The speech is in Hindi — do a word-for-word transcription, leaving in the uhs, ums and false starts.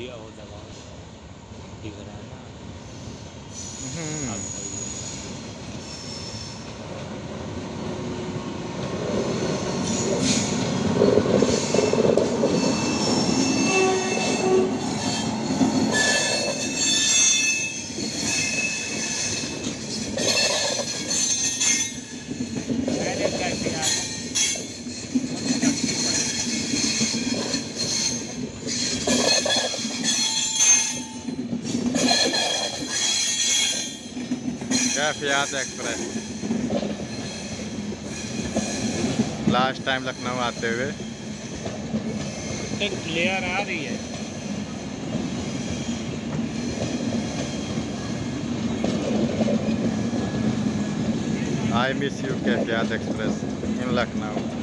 दिया हो दवा दिख रहा है ना। कैफियत एक्सप्रेस लास्ट टाइम लखनऊ आते हुए क्लियर आ रही है। I miss you Kaifiyat express in Lucknow.